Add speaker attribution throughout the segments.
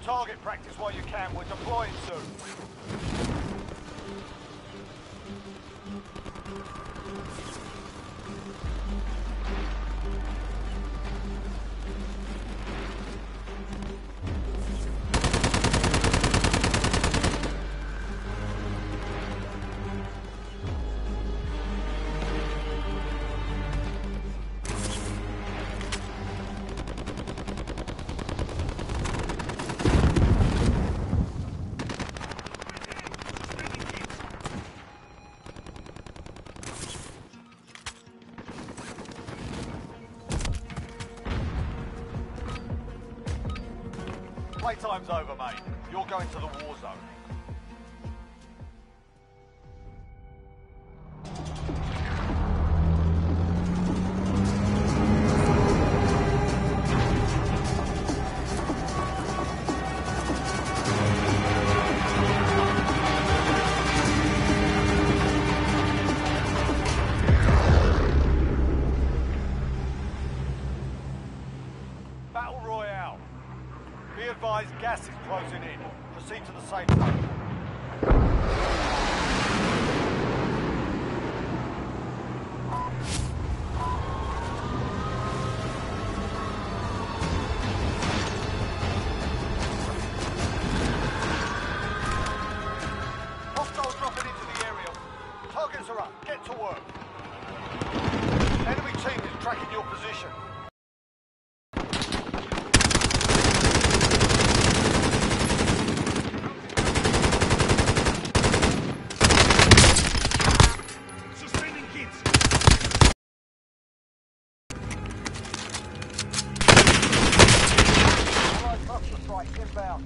Speaker 1: target practice while you can. We're deploying soon. Playtime's over, mate. You're going to the war zone. Battle Royale. Be advised, gas is closing in. Proceed to the safe zone. Hostiles dropping into the area. Targets are up. Get to work. Enemy team is tracking your position. Inbound.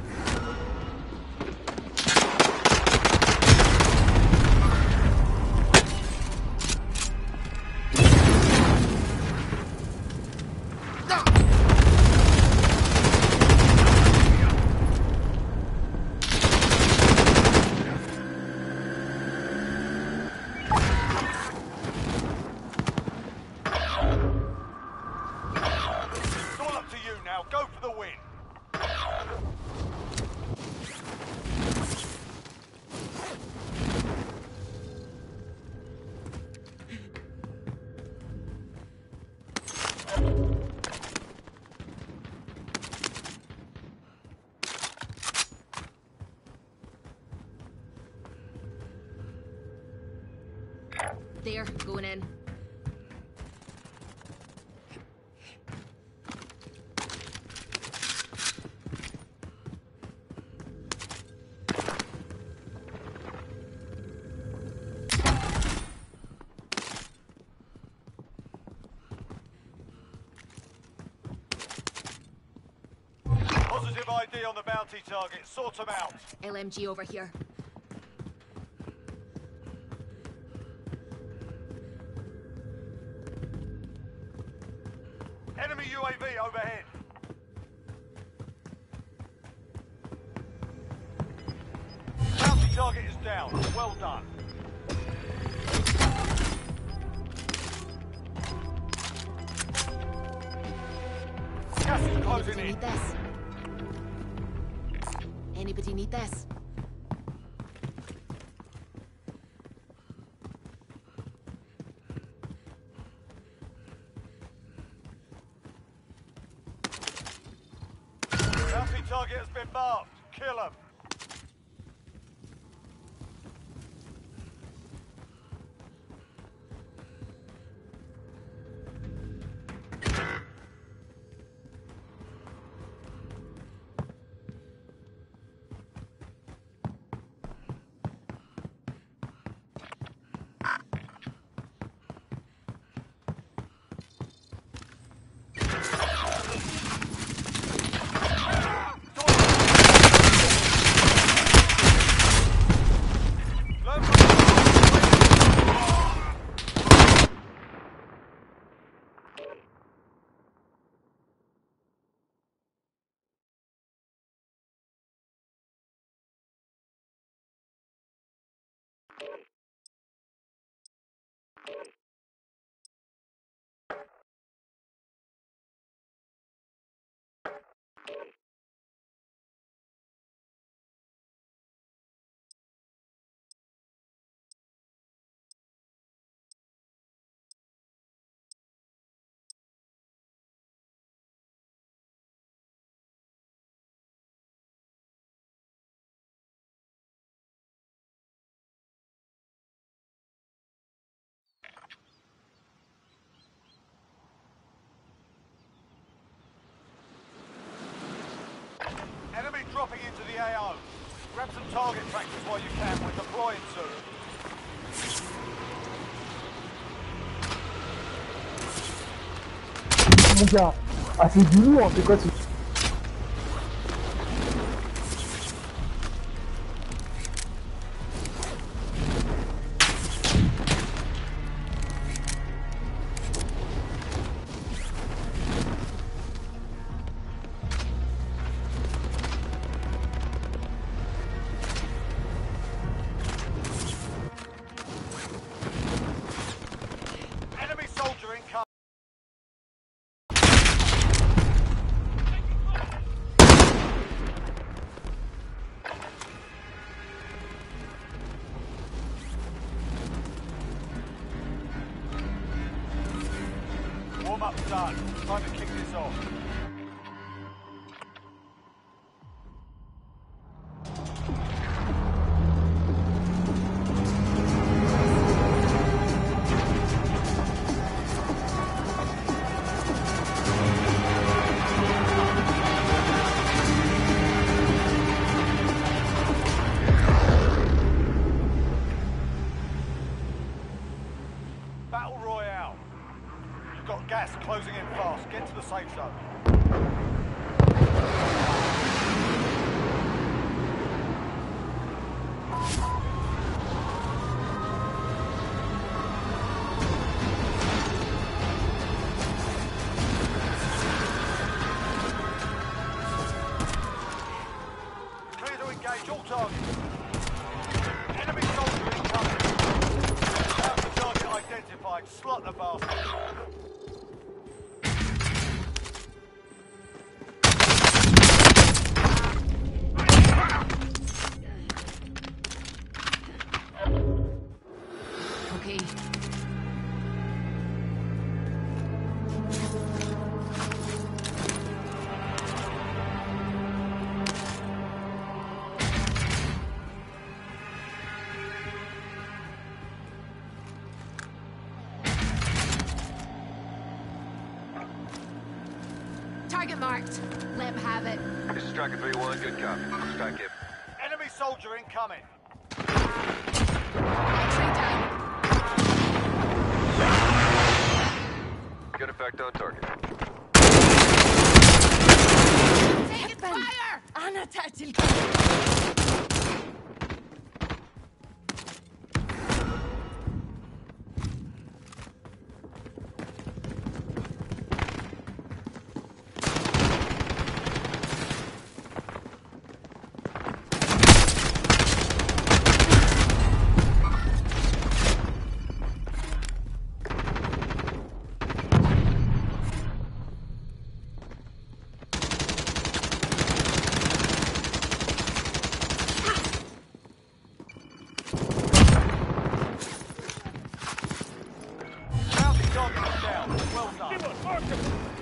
Speaker 1: It's all up to you now. Go for the win.
Speaker 2: There, going in.
Speaker 1: Positive ID on the bounty target. Sort them out.
Speaker 2: LMG over here.
Speaker 1: Enemy UAV overhead. Bounty target is down. Well done. Gas is closing
Speaker 2: Anybody
Speaker 1: in.
Speaker 2: need this? Anybody need this?
Speaker 1: Bounty target has been marked. Kill him. dropping into the AO. Grab some target practice while you can. We're deploying soon.
Speaker 3: Mon gars, ah c'est du lourd, c'est quoi ce...
Speaker 1: Enemy soldier incoming. Warm-up's done. Time to kick this off. Battle Royale. You've got gas closing in fast. Get to the safe zone. Clear to engage all targets. Enemy soldier incoming. Have the target identified. Slot the bastard.
Speaker 2: Okay. Target marked. Let him have it.
Speaker 4: This is Striker 3-1, good copy. Strike it.
Speaker 1: Enemy soldier incoming.
Speaker 2: X-ray down.
Speaker 4: Good effect on target.
Speaker 2: Take fire!
Speaker 5: أنا تقتل
Speaker 1: Bounty target is down. Well done.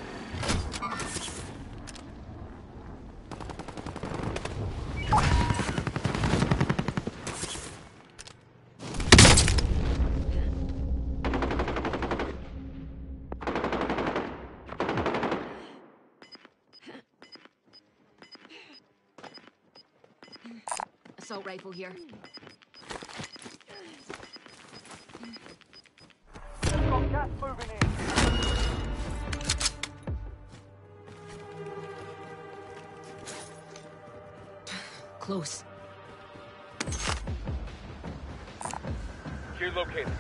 Speaker 2: Assault rifle here.
Speaker 1: Got gas moving in.
Speaker 2: Close.
Speaker 4: Here located.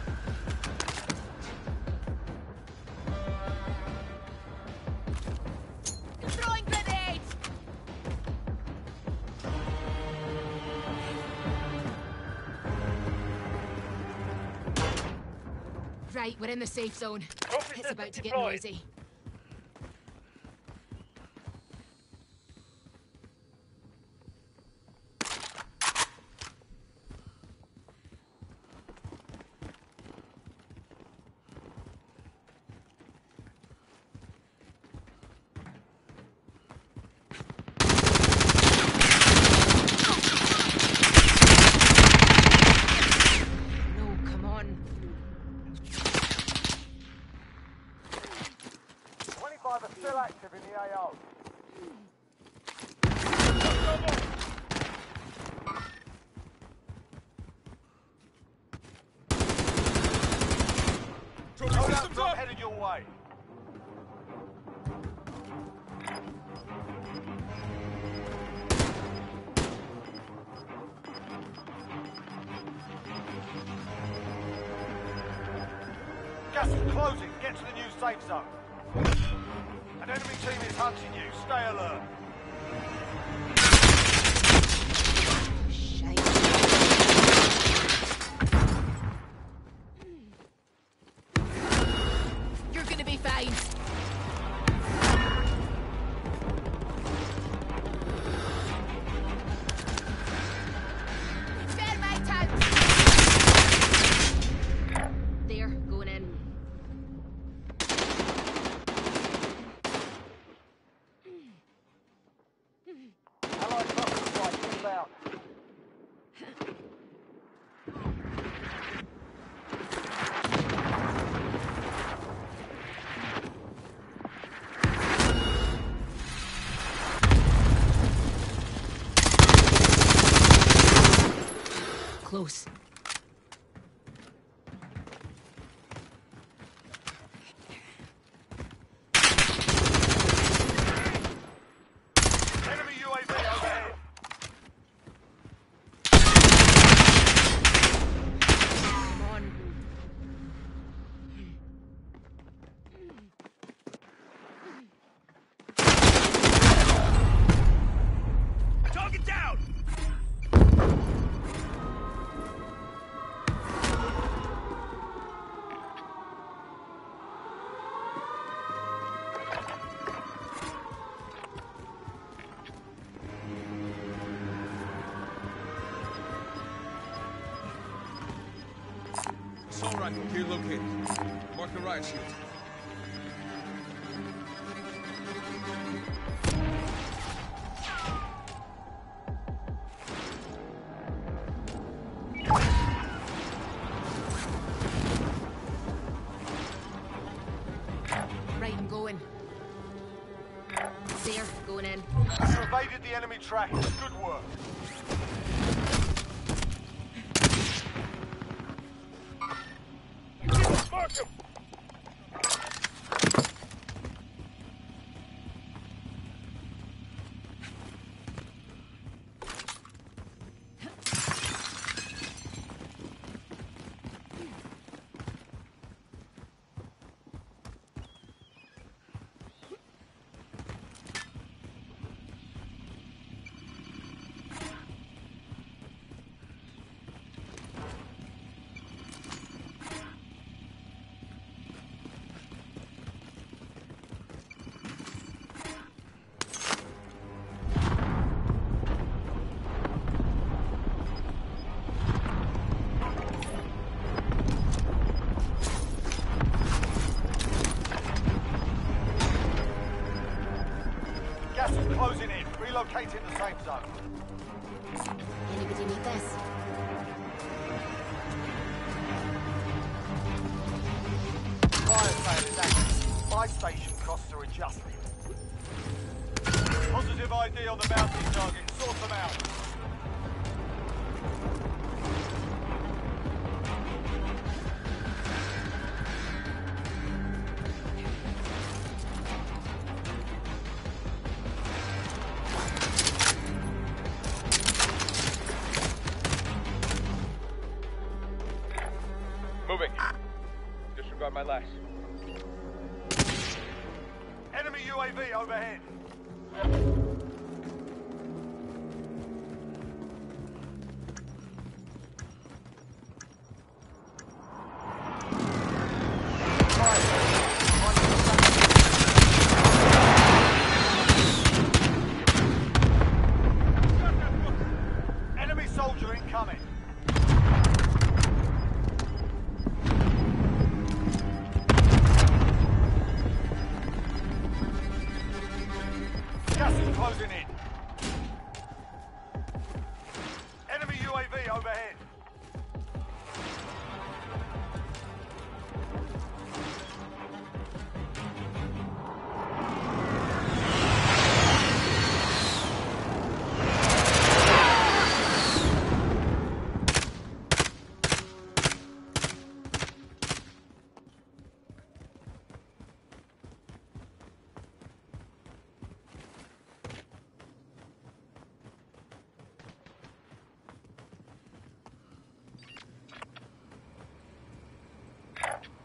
Speaker 5: throwing grenades.
Speaker 2: Right, we're in the safe zone. It's about to get noisy. No, come on.
Speaker 1: 25 are still active in the AO. Airdrop headed your way. Gas is closing. Get to the new safe zone. An enemy team is hunting you. Stay alert.
Speaker 2: You're gonna be fine. Thermite out. There, going in.
Speaker 1: Allied cluster strike inbound.
Speaker 2: Close.
Speaker 1: Enemy UAV overhead.
Speaker 2: Come on.
Speaker 1: Target down!
Speaker 6: Assault rifle here located. Mark the riot shield.
Speaker 2: Right, I'm going. There, going in.
Speaker 1: You evaded the enemy trackers. Good work. Mark him! Gas is closing in. Relocating the safe zone.
Speaker 2: Anybody need this?
Speaker 1: Fire sale is active. Buy station costs are adjusted. Positive ID on the bounty target. Sort them out.
Speaker 6: Moving. Disregard my lash.
Speaker 1: Enemy UAV overhead. Enemy soldier incoming. Gas is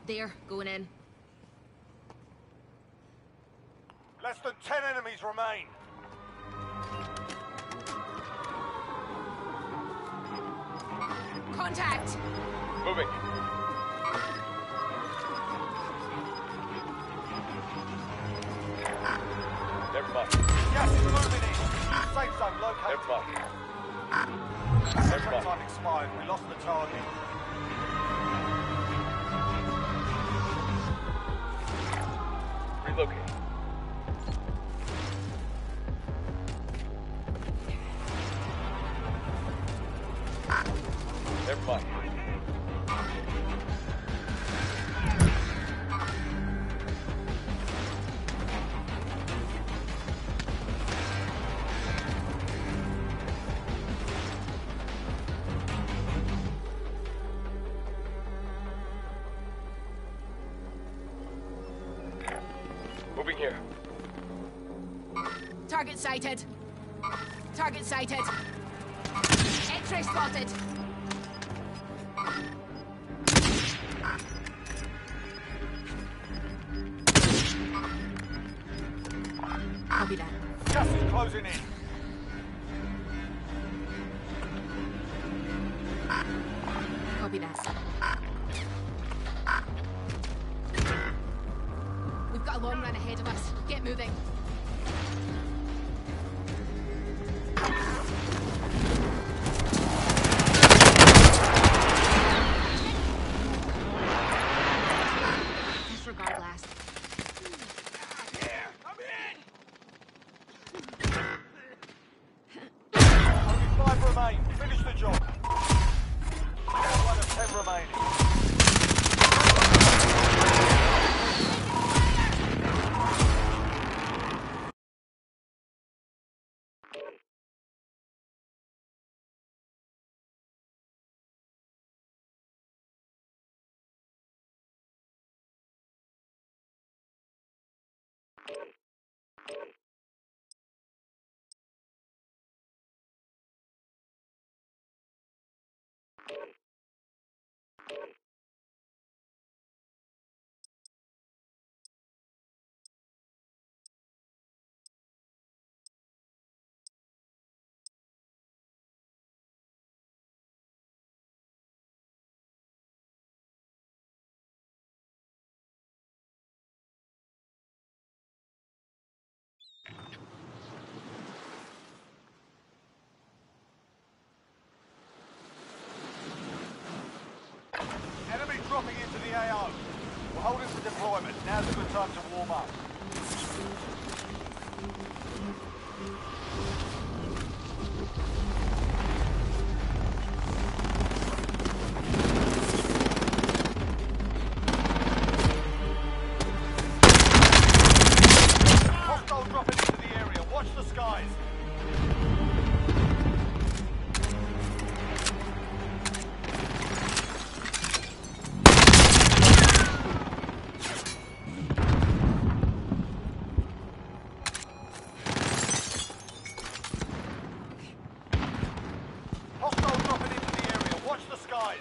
Speaker 2: There, going in.
Speaker 1: Less than 10 enemies remain.
Speaker 2: Contact!
Speaker 6: Moving. Never mind.
Speaker 1: Gas is moving in. Safe zone located.
Speaker 6: Never mind.
Speaker 1: Contract time expired. We lost the target.
Speaker 6: Relocate. Never mind. Moving here.
Speaker 2: Target sighted. Target sighted. X-ray spotted. Copy that.
Speaker 1: Gas is closing in.
Speaker 2: Copy that. We've got a long run ahead of us. Get moving. Disregard last.
Speaker 1: Only 5 remain. Finish the job. 1 of 10 remaining. Enemy dropping into the AO. We're holding for deployment. Now's a good time to warm up. Hostile dropping into the area. Watch the skies. Hostile dropping into the area. Watch the skies.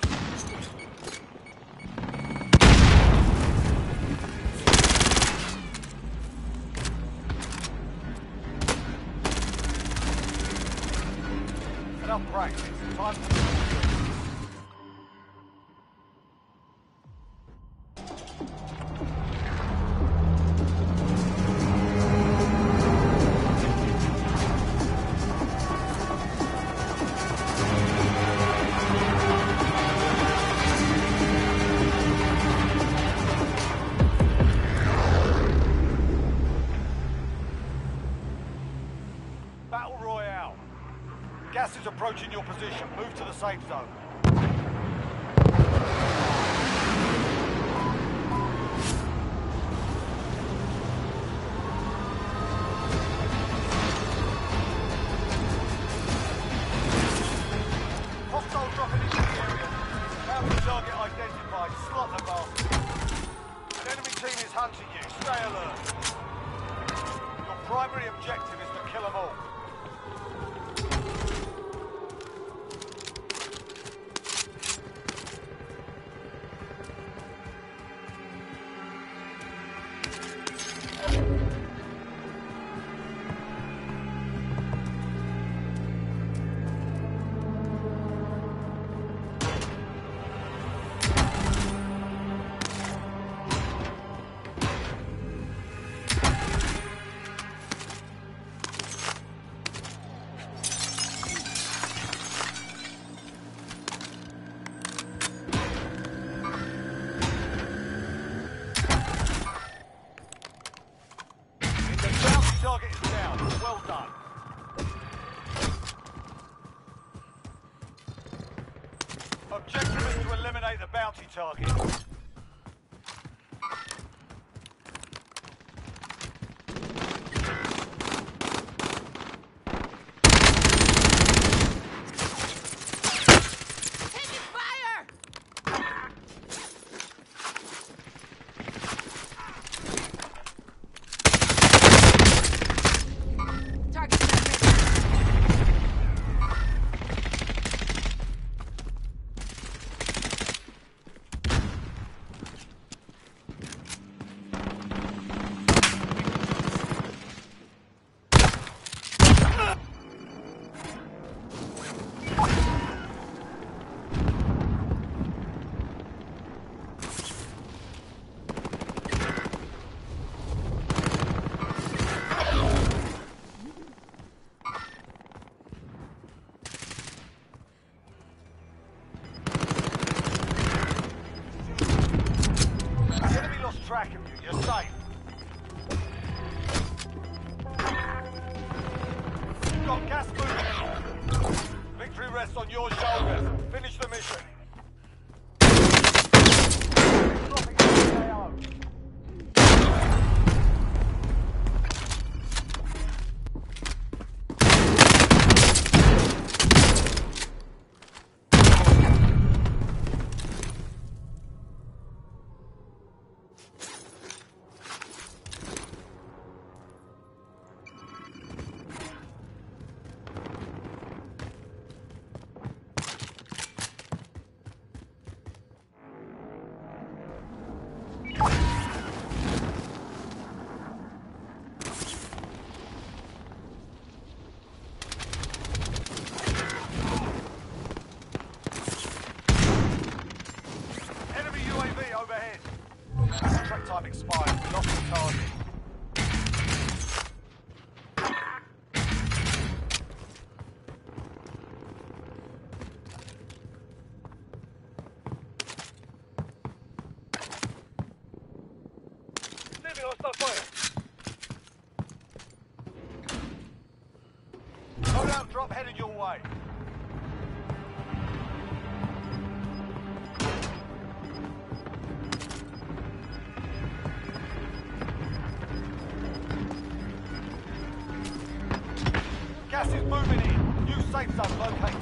Speaker 1: Enough practice. Time to... Battle Royale. Gas is approaching your position. Move to the safe zone. Hostile dropping into the area. Found the target identified. Slot the bastard. An enemy team is hunting you. Stay alert. Your primary objective is to kill them all. target.
Speaker 5: Taking fire!
Speaker 2: Target down.
Speaker 1: The enemy lost track of you. You're safe. You've got gas moving. Victory rests on your shoulders. Finish the mission. Dropping into the AO. Enemy UAV overhead. Contract time expired. We lost the target.
Speaker 6: Enemy hostile fire.
Speaker 1: Loadout drop headed your way. Gas is moving in. New safe zone located.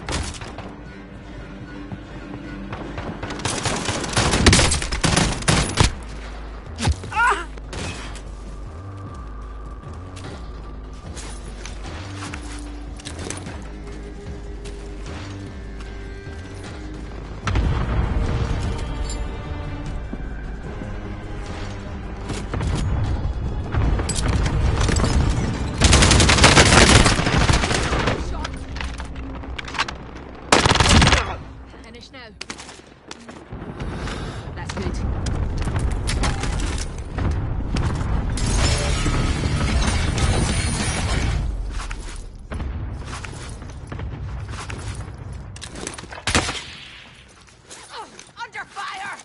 Speaker 2: Shot. Finish now. That's good.
Speaker 5: Under fire!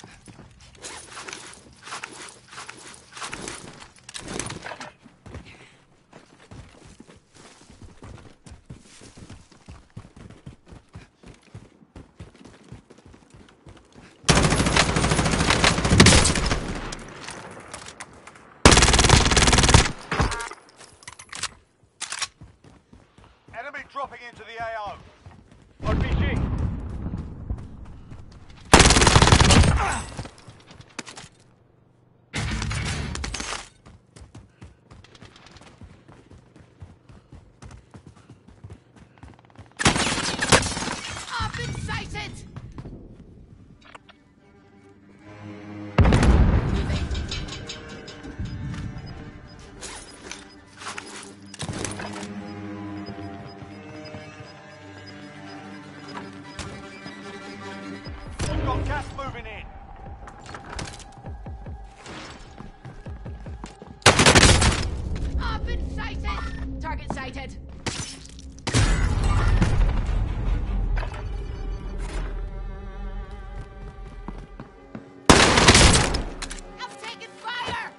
Speaker 1: Enemy dropping into the AO.
Speaker 6: RPG.
Speaker 5: I've been sighted!
Speaker 1: We've got gas moving in.
Speaker 5: I've been sighted!
Speaker 2: Target sighted.
Speaker 5: I've taken fire!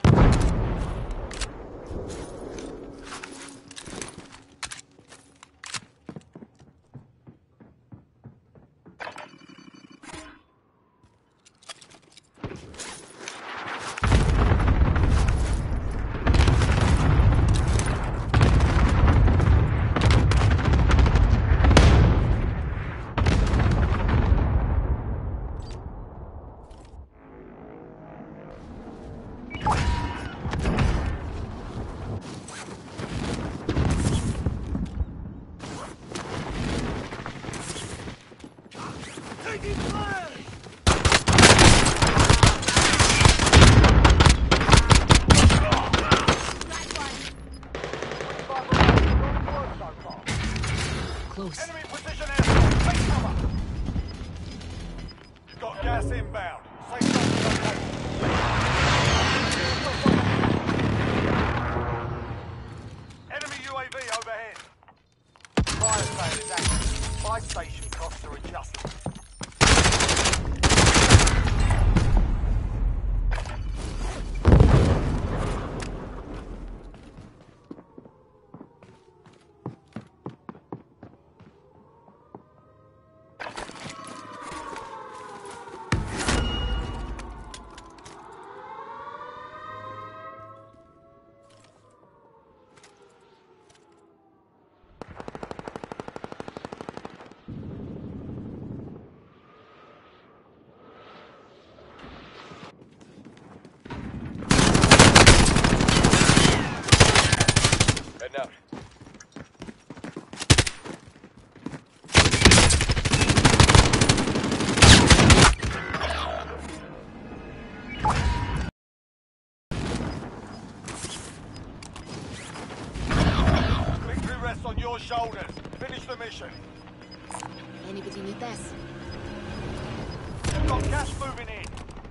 Speaker 1: shoulders. Finish the mission.
Speaker 2: Anybody need this?
Speaker 1: We've got gas moving in.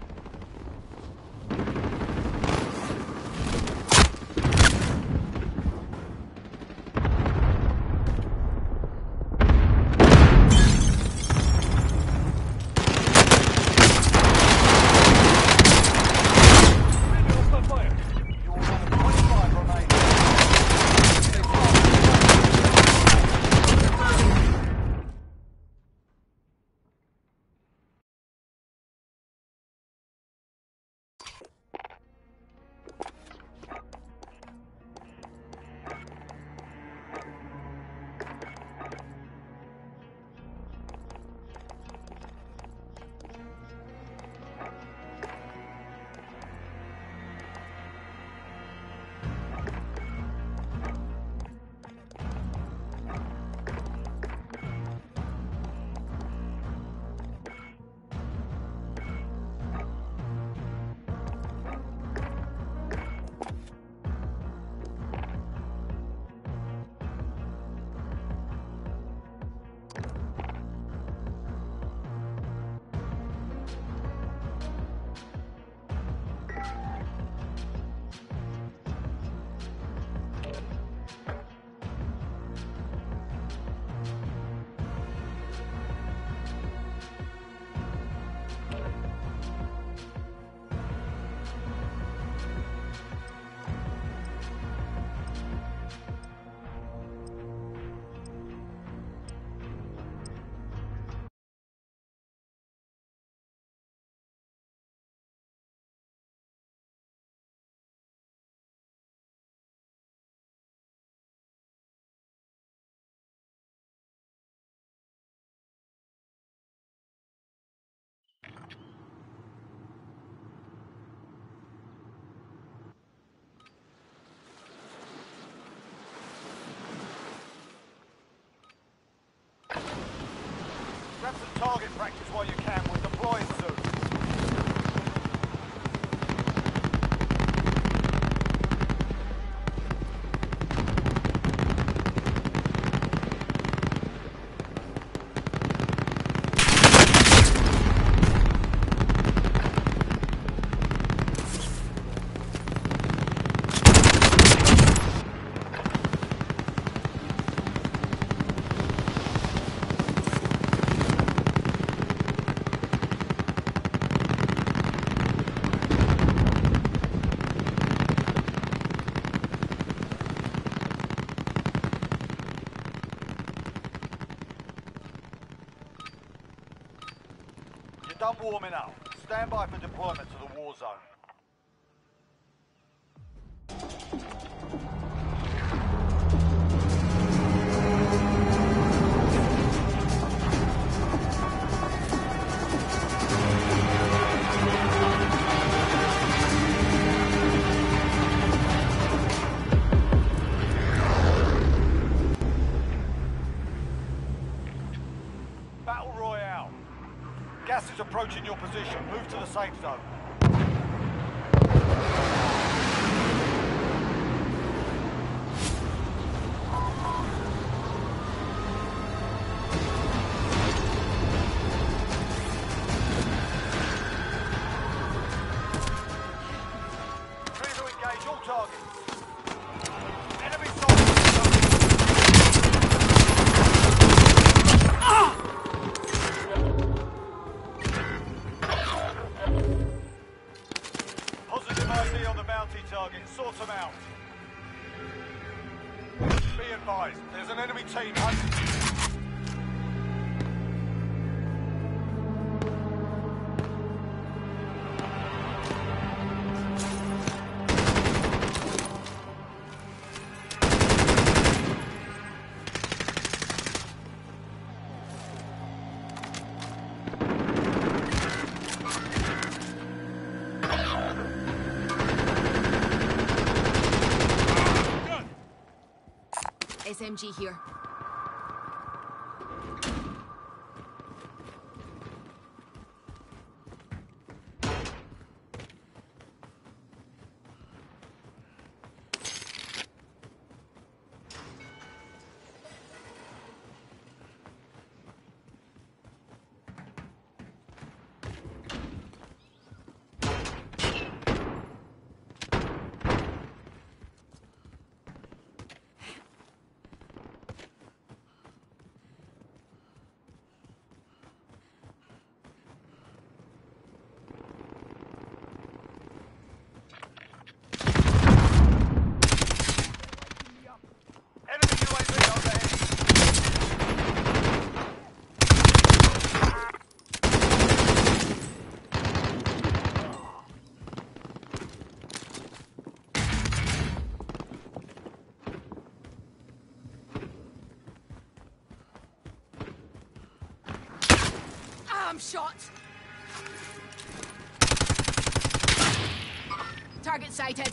Speaker 6: Hostile fire.
Speaker 1: You're on 25 remaining. Grab some target practice while you can. We're deploying soon. You're done warming up. Stand by for deployment to the war zone. Battle Royale. Gas is approaching your position. Move to the safe zone. Clear to engage all targets. Enemy soldiers. Positive ID on the bounty target. Sort them out. Be advised, there's an enemy team hunting you.
Speaker 2: SMG here. I'm shot. Target sighted.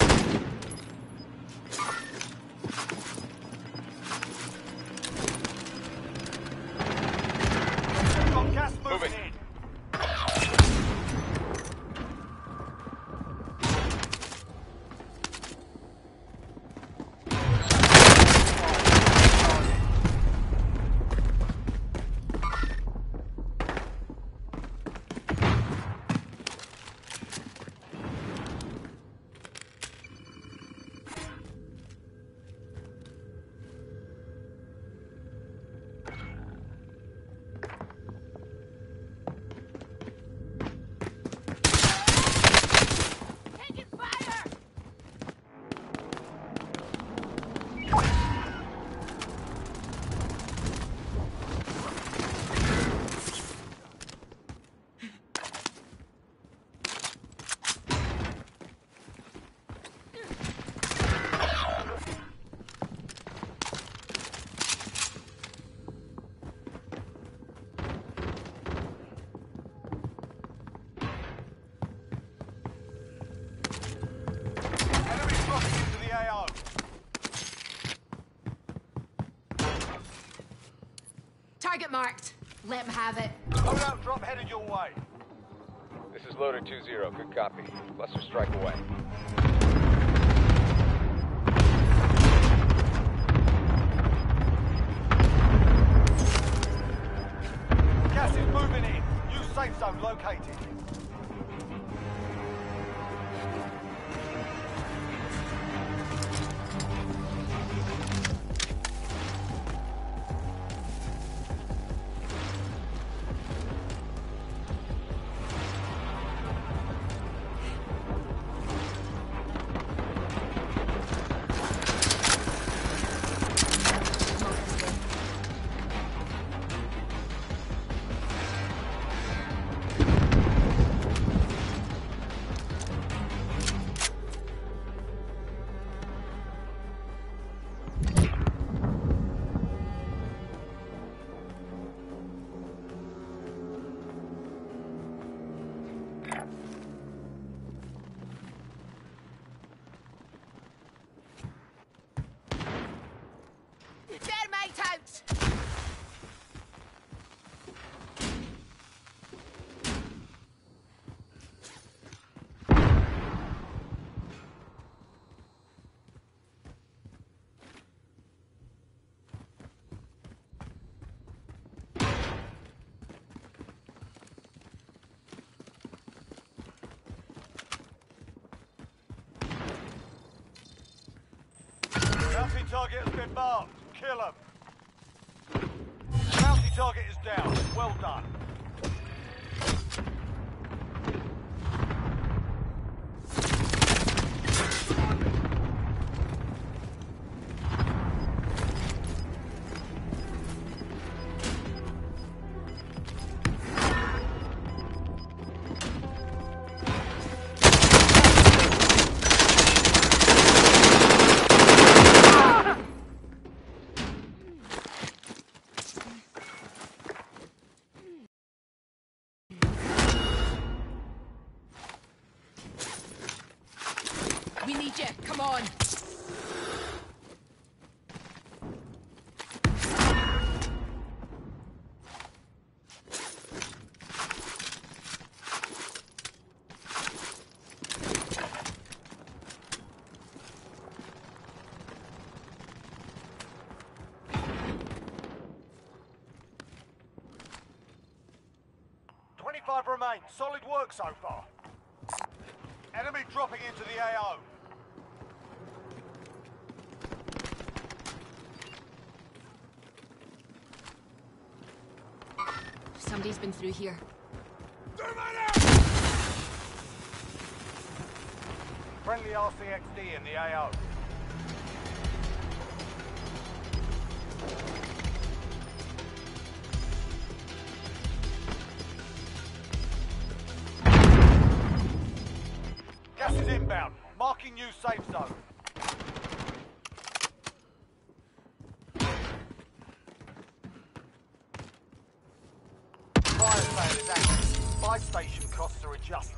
Speaker 1: Got gas moving in.
Speaker 5: Taking fire!
Speaker 1: Enemy dropping into the AO.
Speaker 2: Target marked. Let him have it.
Speaker 1: Loadout drop headed your way.
Speaker 4: This is loader 2-0. Good copy. Cluster strike away.
Speaker 1: Gas is moving in. New safe zone located.
Speaker 5: Thermite out!
Speaker 1: Bounty target has been marked. Kill him. Bounty target is down. Well done.
Speaker 2: We need you. Come on.
Speaker 1: Five remain. Solid work so far. Enemy dropping into the AO.
Speaker 2: Somebody's been through here.
Speaker 1: Friendly RCXD in the AO. Gas is inbound. Marking new safe zone. Fire sale is active. Supply station costs are adjusted.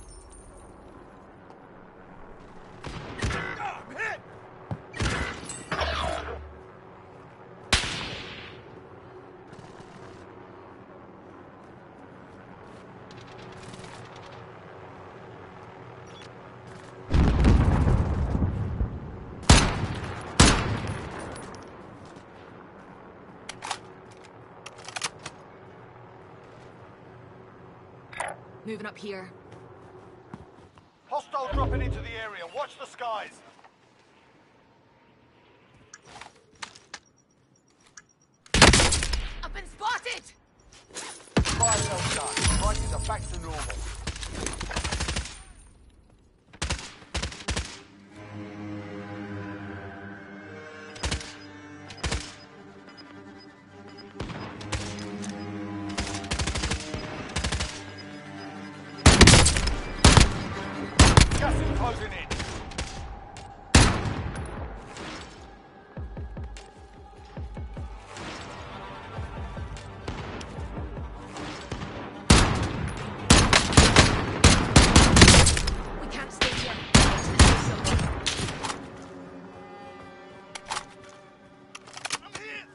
Speaker 1: I'm hit!
Speaker 2: Moving up here.
Speaker 1: Hostile dropping into the area. Watch the skies.
Speaker 5: I've been spotted!
Speaker 1: Fire well done. Prices are back to normal. Gas is closing in.
Speaker 2: We can't stay here. Get to the safe zone.
Speaker 1: I'm here!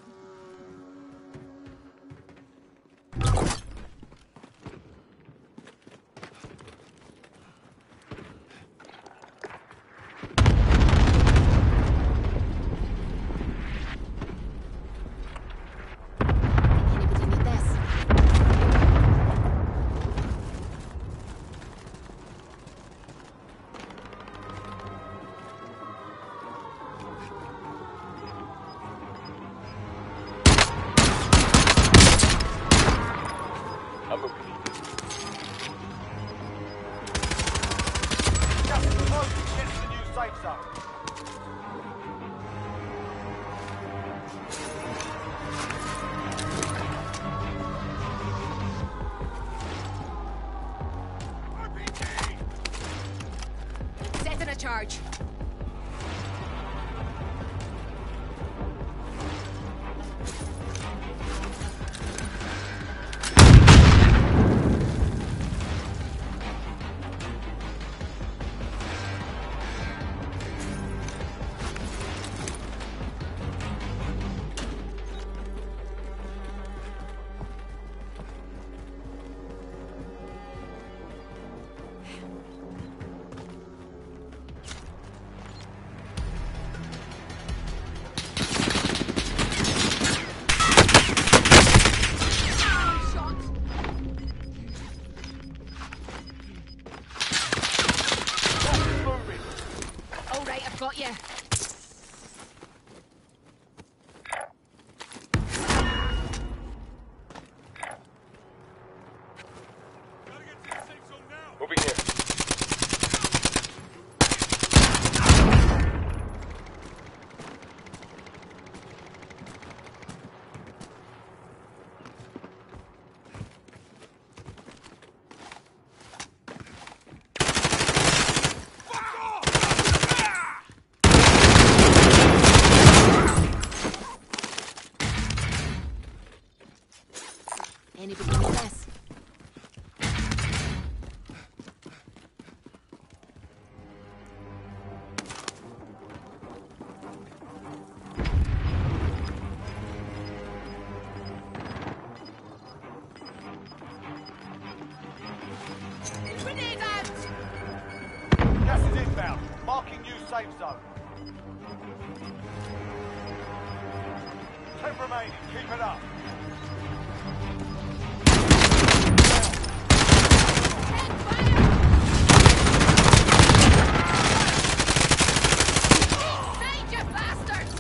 Speaker 2: Anybody need this?
Speaker 4: I'm moving.
Speaker 1: Gas is closing. Get to the new safe zone.
Speaker 2: Setting a charge.
Speaker 5: Shot!
Speaker 1: Gas is moving.
Speaker 2: All right, I've got you.
Speaker 4: Moving here.
Speaker 2: Anybody need this?
Speaker 5: Grenade out!
Speaker 1: Gas is inbound. Marking new safe zone. 10 remaining. Keep it up.
Speaker 5: Save you bastards!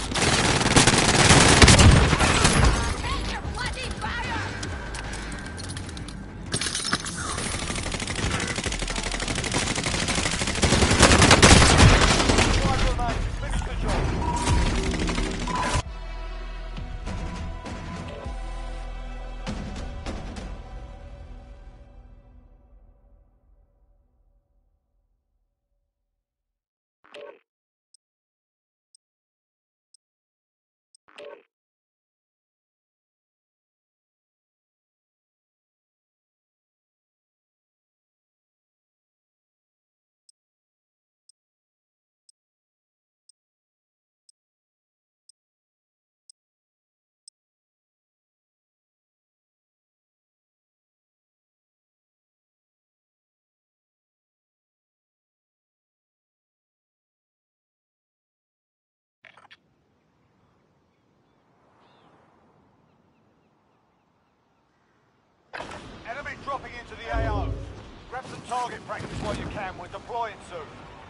Speaker 5: Take your bloody fire!
Speaker 1: Five remaining. Finish the job. target practice while you can. We're deploying soon.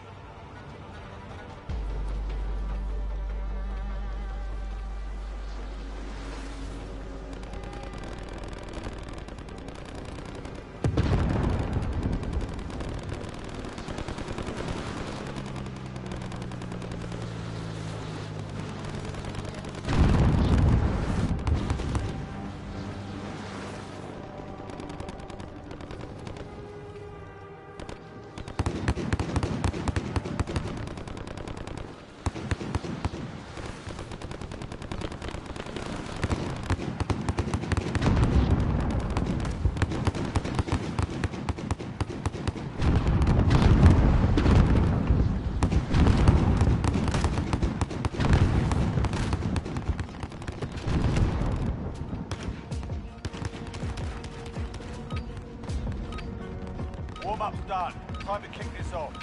Speaker 1: Warm-up's done. Time to kick this off.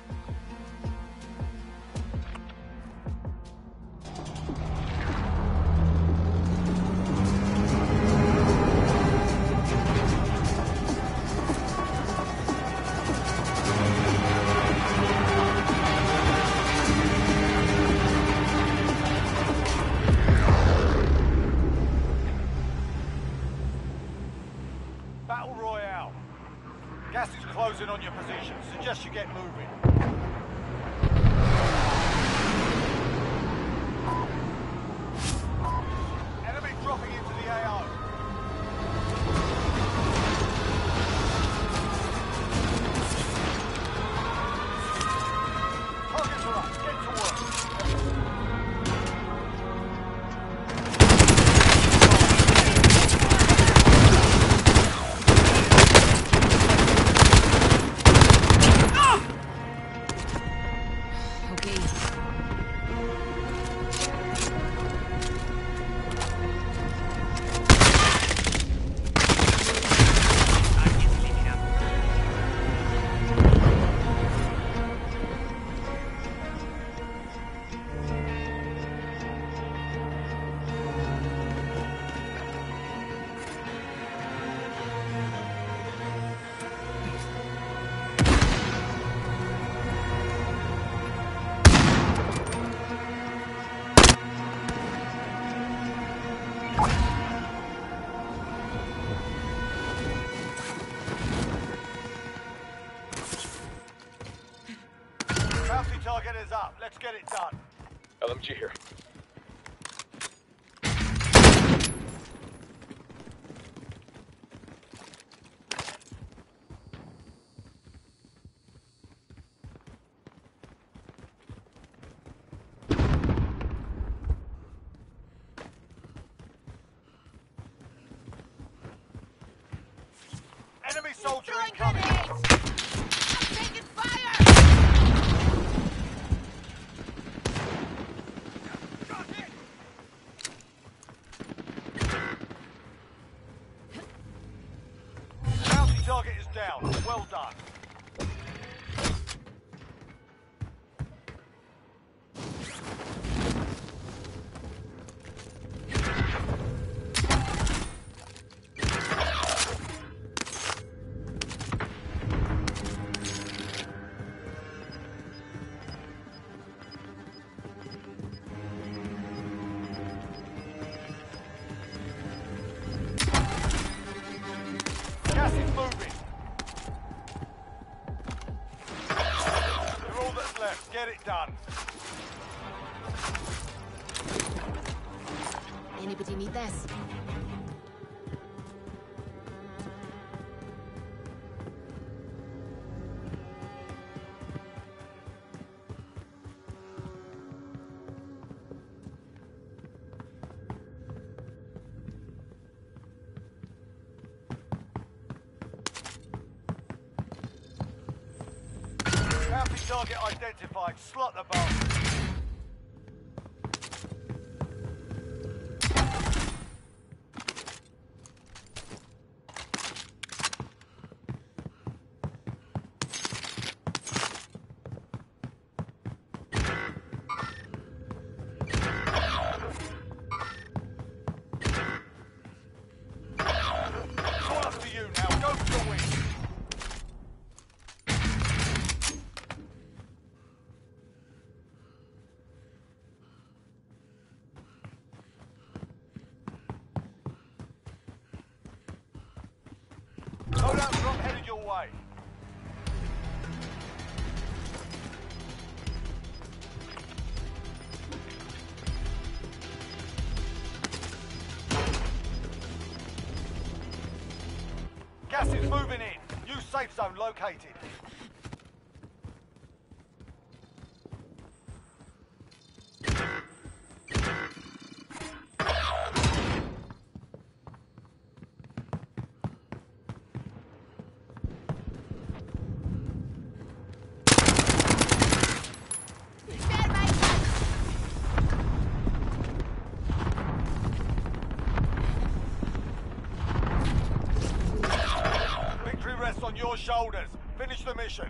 Speaker 1: Battle Royale. Gas is closing on your position. Suggest you get moving. Enemy dropping into the AO. Targets are up. Get to work. Bounty target is up. Let's get it done.
Speaker 4: LMG here.
Speaker 1: Enemy soldier
Speaker 5: Throwing
Speaker 1: incoming.
Speaker 5: grenades! I'm taking fire!
Speaker 1: Bounty target is down. Well done. Gas is moving. You're all that's left. Get it done.
Speaker 2: Anybody need this?
Speaker 1: Bounty target identified. Slot the bastard. It's all up to you now. Go for the win. zone located. Victory rests on your shoulders. Finish the mission.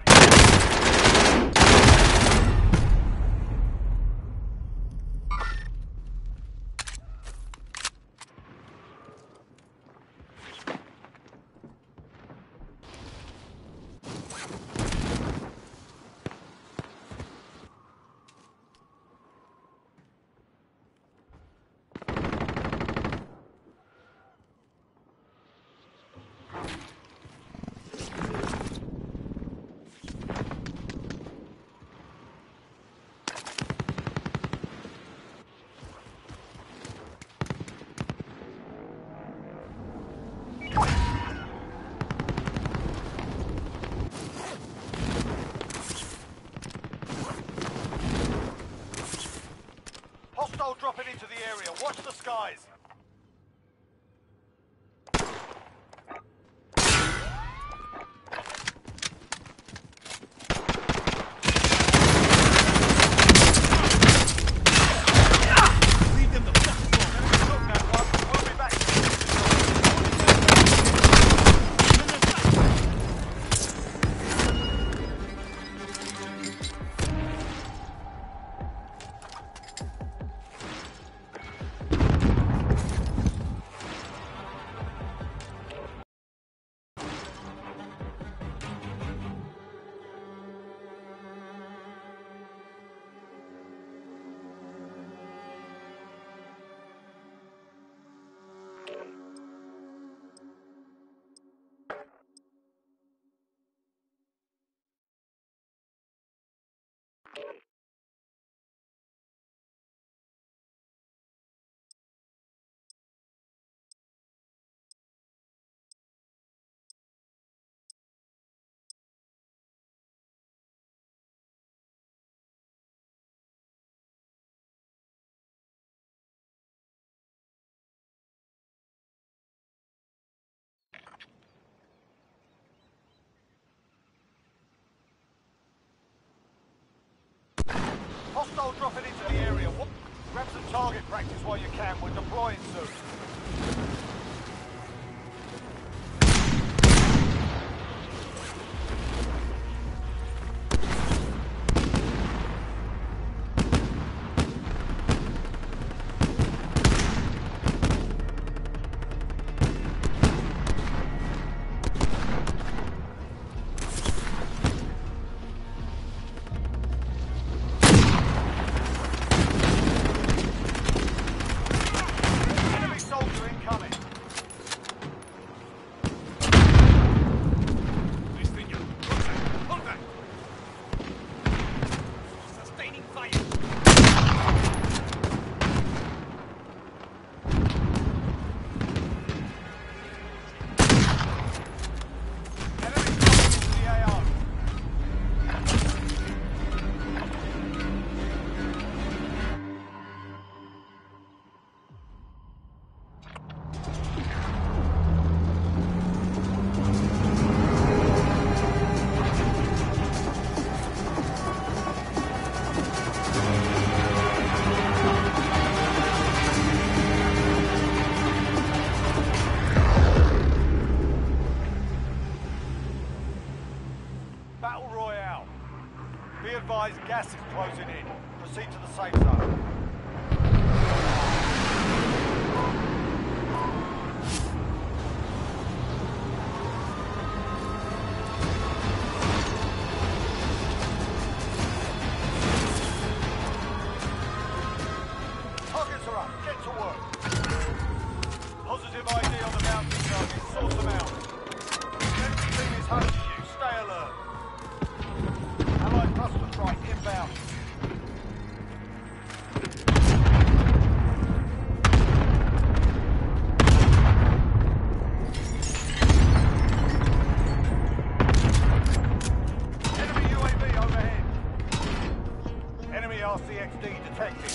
Speaker 1: Hostile dropping into the area. Watch the skies. Leave them the fuck alone. Look now, bud. We'll be back. Hostile dropping into the area. Grab some target practice while you can. We're deploying soon. Enemy soldier incoming.
Speaker 6: Sustaining fire.
Speaker 1: Enemy dropping into the AO. Battle Royale. Be advised, gas is closing in. Proceed to the safe zone. Targets are up. Get to work. Positive ID on the mountain target. Sort them out. Enemy team is hunting you. Stay alert. Allied cluster strike inbound. RCXD detected.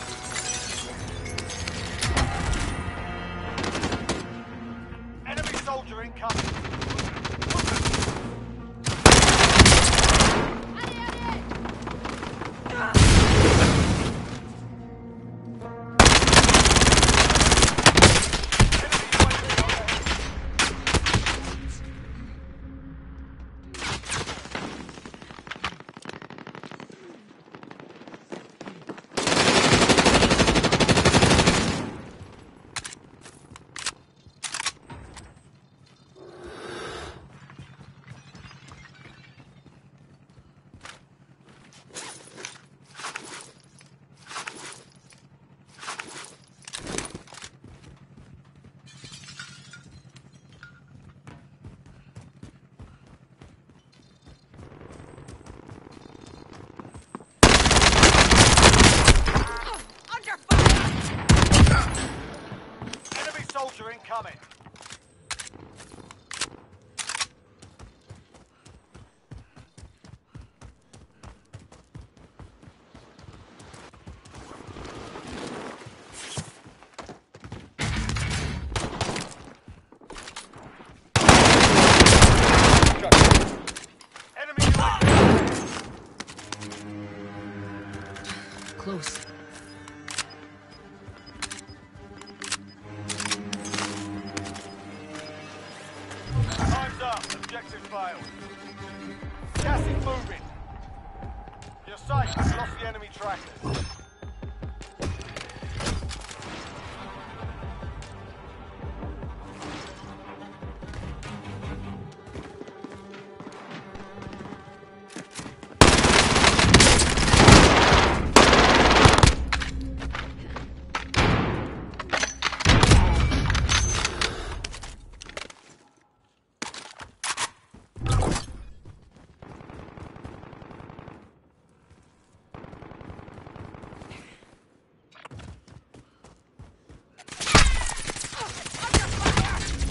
Speaker 1: Enemy soldier incoming.
Speaker 5: Under fire!
Speaker 1: Enemy soldier incoming. Enemy UAV.
Speaker 2: Close.
Speaker 1: Time's up. Objective failed. Gas is moving. You're safe. You've lost the enemy trackers.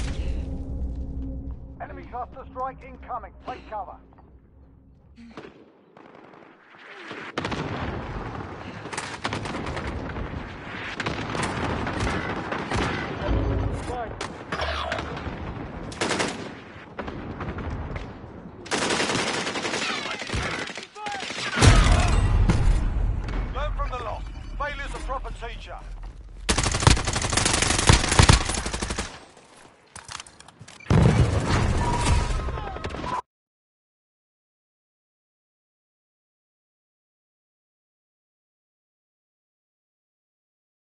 Speaker 1: Enemy cluster strike incoming. Take cover.